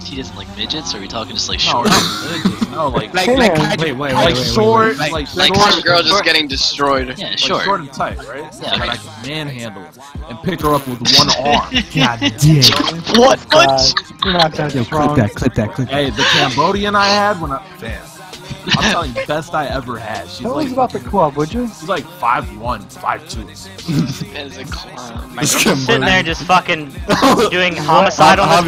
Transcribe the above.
he doesn't like midgets, or are we talking just like No, short? not midgets. No, like Wait. short, Wait. like Like short, some girl just getting destroyed. Yeah, like short. short and tight, right? So Yeah. that I can manhandle it and pick her up with one arm. God damn. What? You're not that Yo, strong. clip that. Hey, the Cambodian I had when damn. I'm telling you, best I ever had. She's Tell like us about the club, would you? she's like 5'1", 5'2". That is a clown. Sitting there just fucking doing homicide on this